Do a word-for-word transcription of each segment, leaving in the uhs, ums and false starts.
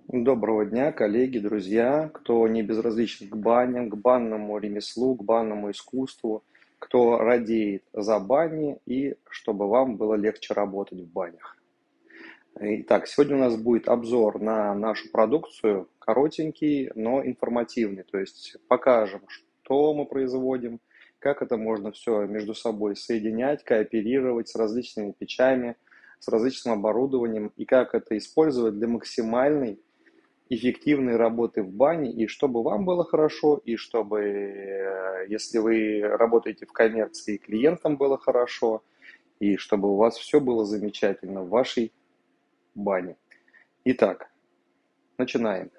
Доброго дня, коллеги, друзья, кто не безразличен к баням, к банному ремеслу, к банному искусству, кто радеет за бани и чтобы вам было легче работать в банях. Итак, сегодня у нас будет обзор на нашу продукцию, коротенький, но информативный, то есть покажем, что мы производим, как это можно все между собой соединять, кооперировать с различными печами, с различным оборудованием и как это использовать для максимальной эффективной работы в бане, и чтобы вам было хорошо, и чтобы, если вы работаете в коммерции, клиентам было хорошо, и чтобы у вас все было замечательно в вашей бане. Итак, начинаем.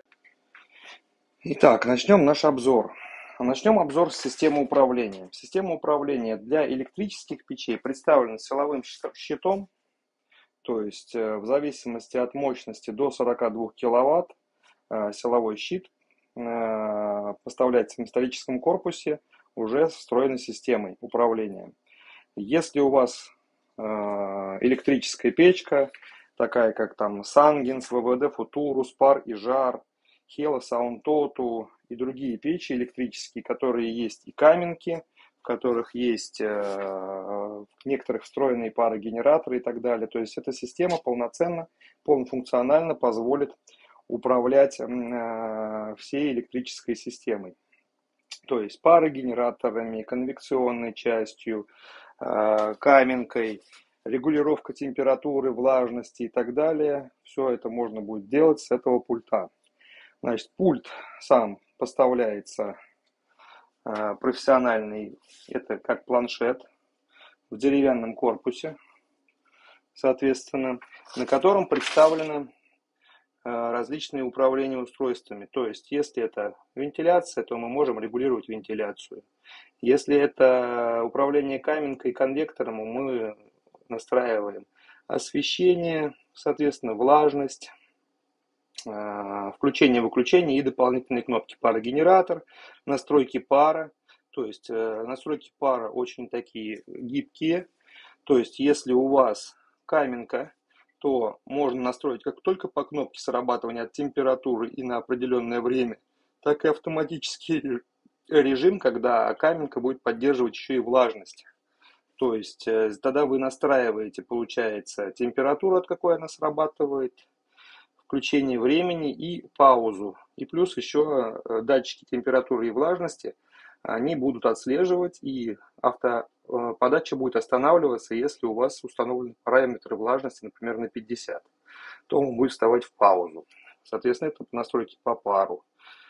Итак, начнем наш обзор. Начнем обзор с системы управления. Система управления для электрических печей представлена силовым щитом, то есть в зависимости от мощности до сорока двух киловатт, силовой щит поставляется в металлическом корпусе уже с встроенной системой управления. Если у вас электрическая печка, такая как там Сангинс, ВВД Футурус, Пар и Жар, Хелос, Аунтоту и другие печи электрические, которые есть и каменки, в которых есть в некоторых встроенные парогенераторы и так далее. То есть эта система полноценно, полнофункционально позволит управлять э, всей электрической системой. То есть парогенераторами, конвекционной частью, э, каменкой, регулировка температуры, влажности и так далее. Все это можно будет делать с этого пульта. Значит, пульт сам поставляется э, профессиональный, это как планшет в деревянном корпусе, соответственно, на котором представлены различные управления устройствами. То есть, если это вентиляция, то мы можем регулировать вентиляцию. Если это управление каменкой и конвектором, мы настраиваем освещение, соответственно, влажность, включение-выключение и дополнительные кнопки. Парогенератор, настройки пара. То есть, настройки пара очень такие гибкие. То есть, если у вас каменка, то можно настроить как только по кнопке срабатывания от температуры и на определенное время, так и автоматический режим, когда каменка будет поддерживать еще и влажность. То есть тогда вы настраиваете, получается, температуру, от какой она срабатывает, включение времени и паузу. И плюс еще датчики температуры и влажности, они будут отслеживать, и автоподача будет останавливаться, если у вас установлены параметры влажности, например, на пятьдесят, то он будет вставать в паузу. Соответственно, это настройки по пару.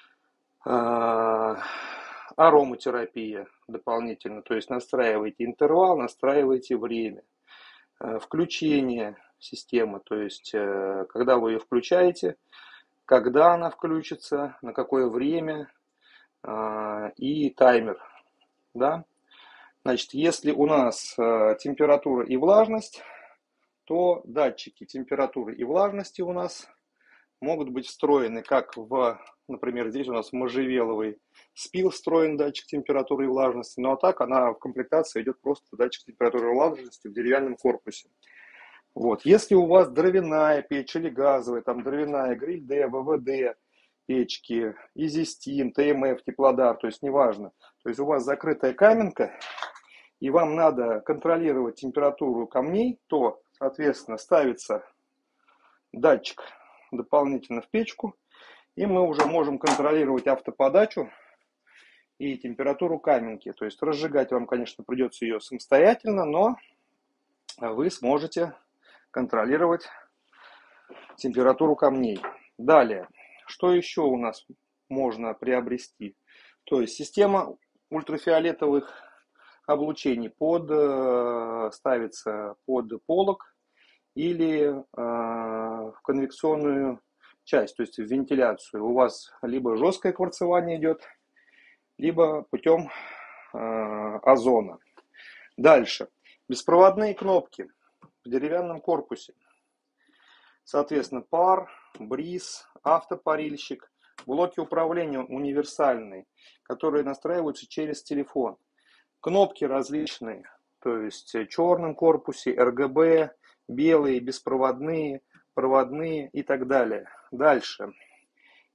Ароматерапия дополнительно, то есть настраиваете интервал, настраиваете время. Включение системы, то есть когда вы ее включаете, когда она включится, на какое время, и таймер, да. Значит, если у нас температура и влажность, то датчики температуры и влажности у нас могут быть встроены как в, например, здесь у нас можжевеловый спил встроен датчик температуры и влажности, ну а так она в комплектации идет просто датчик температуры и влажности в деревянном корпусе. Вот. Если у вас дровяная печь или газовая, там дровяная, гриль-Д, ВВД, печки, Изистим, ТМФ, Теплодар, то есть неважно. То есть у вас закрытая каменка, и вам надо контролировать температуру камней, то, соответственно, ставится датчик дополнительно в печку, и мы уже можем контролировать автоподачу и температуру каменки. То есть разжигать вам, конечно, придется ее самостоятельно, но вы сможете контролировать температуру камней. Далее. Что еще у нас можно приобрести? То есть система ультрафиолетовых облучений под, ставится под полог или э, в конвекционную часть, то есть в вентиляцию. У вас либо жесткое кварцевание идет, либо путем э, озона. Дальше. Беспроводные кнопки в деревянном корпусе. Соответственно, пар, бриз, автопарильщик, блоки управления универсальные, которые настраиваются через телефон. Кнопки различные, то есть в черном корпусе, эр гэ бэ, белые, беспроводные, проводные и так далее. Дальше.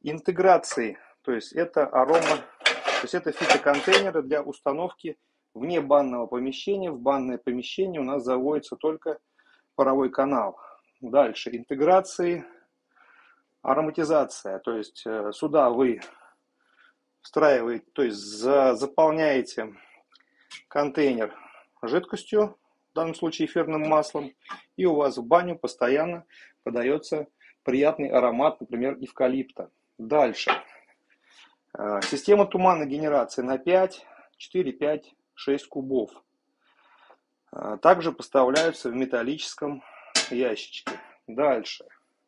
Интеграции, то есть это арома, то есть это фитоконтейнеры для установки вне банного помещения. В банное помещение у нас заводится только паровой канал. Дальше интеграции, ароматизация, то есть сюда вы встраиваете, то есть заполняете контейнер жидкостью, в данном случае эфирным маслом, и у вас в баню постоянно подается приятный аромат, например, эвкалипта. Дальше. Система туманогенерации на пять, четыре, пять, шесть кубов. Также поставляются в металлическом ящичке. Дальше.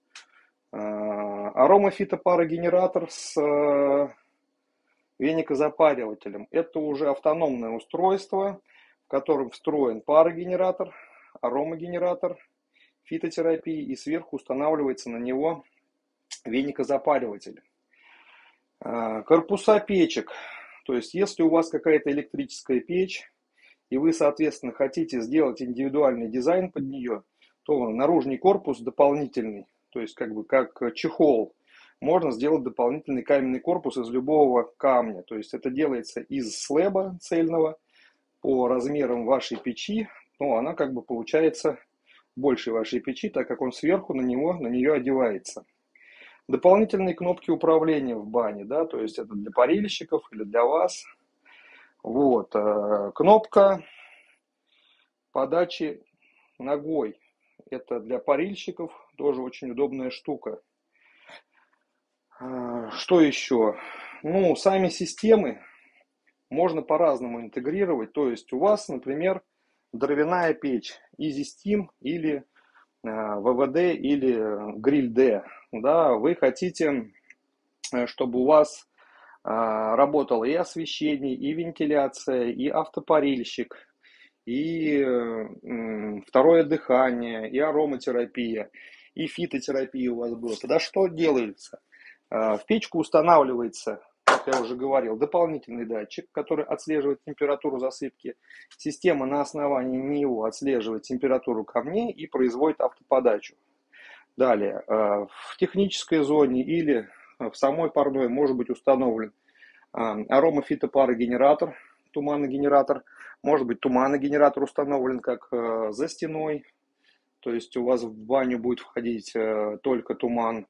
Аромафитопарогенератор с веникозапаривателем. Это уже автономное устройство, в котором встроен парогенератор, аромагенератор, фитотерапии, и сверху устанавливается на него веникозапариватель. Корпуса печек. То есть, если у вас какая-то электрическая печь, и вы, соответственно, хотите сделать индивидуальный дизайн под нее, то наружный корпус дополнительный, то есть как бы как чехол, можно сделать дополнительный каменный корпус из любого камня. То есть это делается из слэба цельного по размерам вашей печи, но она как бы получается больше вашей печи, так как он сверху на него, на нее одевается. Дополнительные кнопки управления в бане, да, то есть это для парильщиков или для вас. Вот, кнопка подачи ногой. Это для парильщиков тоже очень удобная штука. Что еще? Ну, сами системы можно по-разному интегрировать. То есть у вас, например, дровяная печь EasySteam или вэ вэ дэ или Grill-D. Да, вы хотите, чтобы у вас работало и освещение, и вентиляция, и автопарильщик, и второе дыхание, и ароматерапия, и фитотерапия у вас была. Тогда что делается? В печку устанавливается, как я уже говорил, дополнительный датчик, который отслеживает температуру засыпки. Система на основании него отслеживает температуру камней и производит автоподачу. Далее, в технической зоне или в самой парной может быть установлен аромафитопарогенератор, туманогенератор. Может быть, туманогенератор установлен как за стеной, то есть у вас в баню будет входить только туман.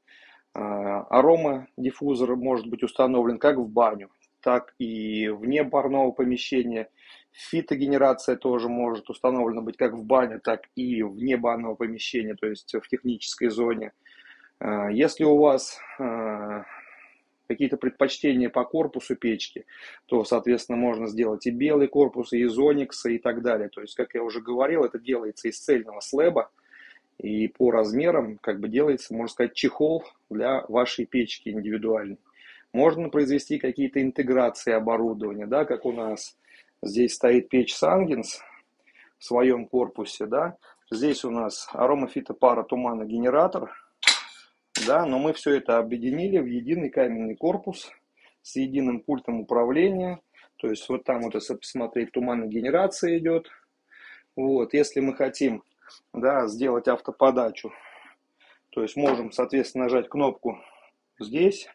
Аромадиффузор может быть установлен как в баню, так и вне парного помещения. Фитогенерация тоже может установлена быть как в бане, так и вне банного помещения, то есть в технической зоне. Если у вас какие-то предпочтения по корпусу печки, то, соответственно, можно сделать и белый корпус, и из оникса, и так далее. То есть, как я уже говорил, это делается из цельного слэба, и по размерам как бы делается, можно сказать, чехол для вашей печки индивидуальный. Можно произвести какие-то интеграции оборудования, да, как у нас здесь стоит печь Сангинс в своем корпусе, да. Здесь у нас аромафитопаротуманогенератор, да, но мы все это объединили в единый каменный корпус с единым пультом управления. То есть вот там вот, если посмотреть, туманогенерация идет. Вот, если мы хотим, да, сделать автоподачу, то есть можем, соответственно, нажать кнопку здесь.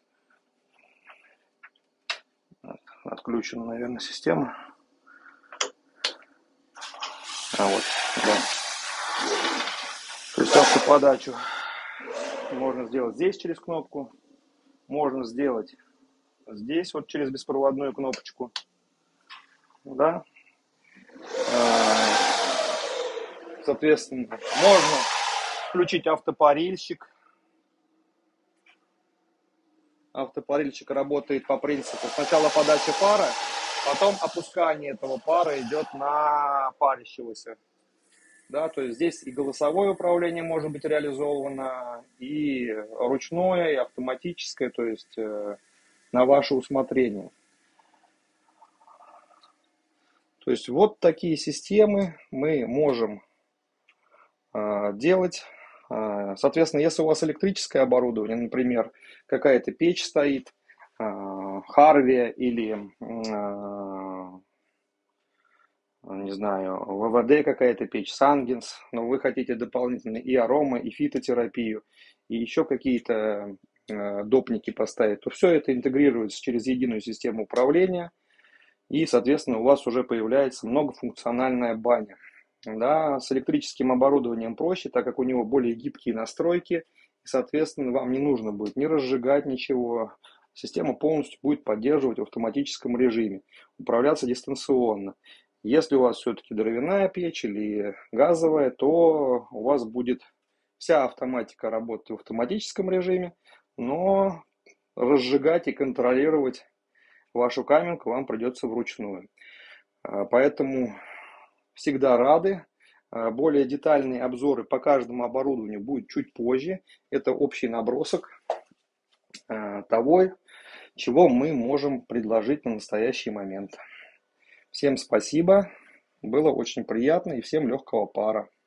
Отключена, наверное, система. А вот, да. То есть автоподачу можно сделать здесь через кнопку, можно сделать здесь вот через беспроводную кнопочку, да. Соответственно, можно включить автопарильщик. Автопарильщик работает по принципу сначала подача пара, потом опускание этого пара идет на парящегося. Да, то есть здесь и голосовое управление может быть реализовано, и ручное, и автоматическое, то есть э, на ваше усмотрение. То есть вот такие системы мы можем э, делать. Э, соответственно, если у вас электрическое оборудование, например, какая-то печь стоит, э, Харви или э, не знаю, вэ вэ дэ какая-то печь, Сангинс, но вы хотите дополнительно и арома, и фитотерапию, и еще какие-то допники поставить, то все это интегрируется через единую систему управления, и, соответственно, у вас уже появляется многофункциональная баня. Да, с электрическим оборудованием проще, так как у него более гибкие настройки, и, соответственно, вам не нужно будет ни разжигать ничего. Система полностью будет поддерживать в автоматическом режиме, управляться дистанционно. Если у вас все-таки дровяная печь или газовая, то у вас будет вся автоматика работать в автоматическом режиме, но разжигать и контролировать вашу каменку вам придется вручную. Поэтому всегда рады. Более детальные обзоры по каждому оборудованию будут чуть позже. Это общий набросок того, чего мы можем предложить на настоящий момент. Всем спасибо. Было очень приятно и всем легкого пара.